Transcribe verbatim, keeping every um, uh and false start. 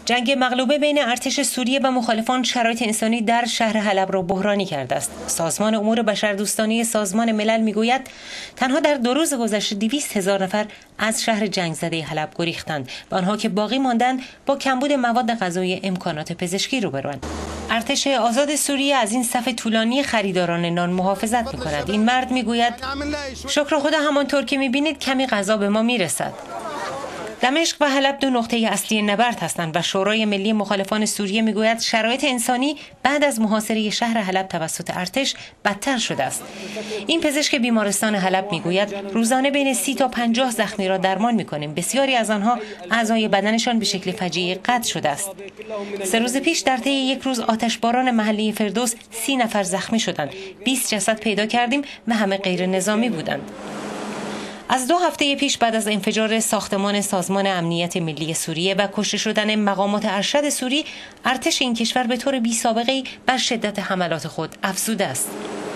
جنگ مغلوبه بین ارتش سوریه و مخالفان شرایط انسانی در شهر حلب را بحرانی کرده است. سازمان امور بشردوستانه سازمان ملل میگوید تنها در دو روز گذشته دویست هزار نفر از شهر جنگ زده حلب گریختند و آنها که باقی ماندند با کمبود مواد غذایی امکانات پزشکی روبروند. ارتش آزاد سوریه از این صف طولانی خریداران نان محافظت می‌کند. این مرد میگوید شکر خدا همانطور که می‌بینید کمی غذا به ما میرسد. دمشق و حلب دو نقطه اصلی نبرد هستند و شورای ملی مخالفان سوریه میگوید شرایط انسانی بعد از محاصره شهر حلب توسط ارتش بدتر شده است. این پزشک بیمارستان حلب میگوید روزانه بین سی تا پنجاه زخمی را درمان میکنیم. بسیاری از آنها اعضای بدنشان به شکل فجیعی قطع شده است. سه روز پیش در طی یک روز آتشباران محلی فردوس سی نفر زخمی شدند. بیست جسد پیدا کردیم و همه غیر نظامی بودند. از دو هفته پیش بعد از انفجار ساختمان سازمان امنیت ملی سوریه و کشته شدن مقامات ارشد سوری، ارتش این کشور به طور بی‌سابقه‌ای بر شدت حملات خود افزوده است.